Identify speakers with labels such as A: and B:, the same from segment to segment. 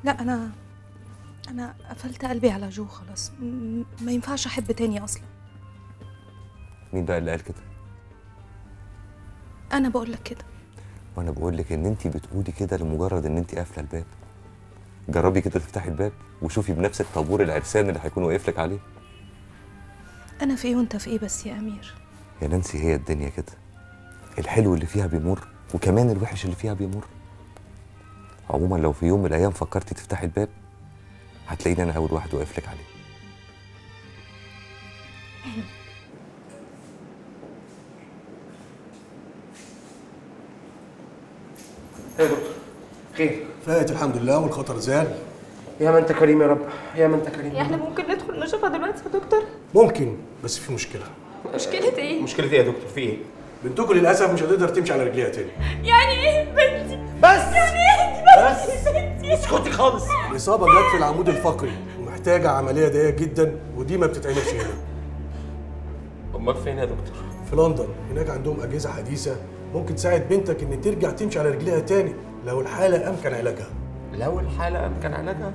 A: لا انا قفلت قلبي على جو خلاص. ما ينفعش احب تاني اصلا.
B: مين بقى اللي قال كده؟
A: انا بقول لك كده.
B: وانا بقول لك ان انت بتقولي كده لمجرد ان انت قافله الباب. جربي كده تفتحي الباب وشوفي بنفسك طابور العرسان اللي هيكون واقف لك عليه.
A: انا في ايه وانت في ايه بس يا امير؟
B: يا نانسي، هي الدنيا كده، الحلو اللي فيها بيمر وكمان الوحش اللي فيها بيمر. عموما لو في يوم من الايام فكرتي تفتحي الباب هتلاقيني انا اول واحد واقف لك عليه.
C: يا دكتور خير؟
D: فات الحمد لله والخطر زال.
C: يا ما انت كريم يا رب، يا ما انت كريم.
E: احنا ممكن ندخل نشوفها دلوقتي يا دكتور؟
D: ممكن، بس في مشكله.
E: مشكلة ايه؟
C: مشكلة ايه يا دكتور؟ في ايه؟
D: بنتكم للاسف مش هتقدر تمشي على رجليها تاني.
E: يعني ايه بنتي؟
C: بس
E: يعني ايه
C: بس اسكتي خالص.
D: الاصابه جت في العمود الفقري ومحتاجه عمليه ضيقه جدا ودي ما بتتعملش هنا.
C: امال فين يا دكتور؟
D: في لندن، هناك عندهم اجهزه حديثه ممكن تساعد بنتك ان ترجع تمشي على رجليها تاني لو الحاله امكن علاجها.
C: لو الحالة امكن علاجها؟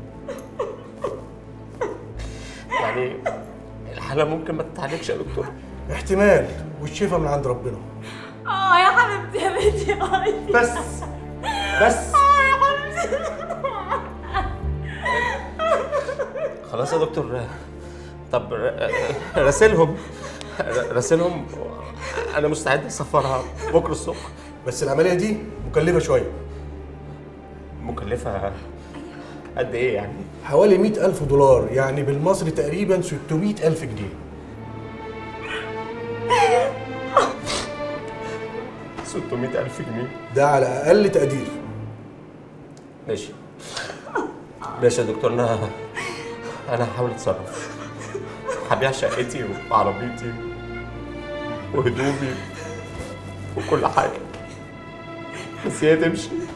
C: يعني الحالة ممكن ما تتعالجش يا دكتور؟
D: احتمال، والشفاء من عند ربنا.
E: يا حبيبتي يا بنتي
C: بس
E: يا حبيبتي.
C: خلاص يا دكتور. طب راسلهم انا مستعد اسفرها بكره الصبح.
D: بس العمليه دي مكلفه شويه.
C: مكلفة قد ايه يعني؟
D: حوالي $100,000، يعني بالمصري تقريبا 600,000 جنيه.
C: 600,000 جنيه؟
D: ده على اقل تقدير.
C: ماشي يا دكتور. انا هحاول اتصرف. هبيع شقتي وعربيتي وهدومي وكل حاجه، بس هي تمشي.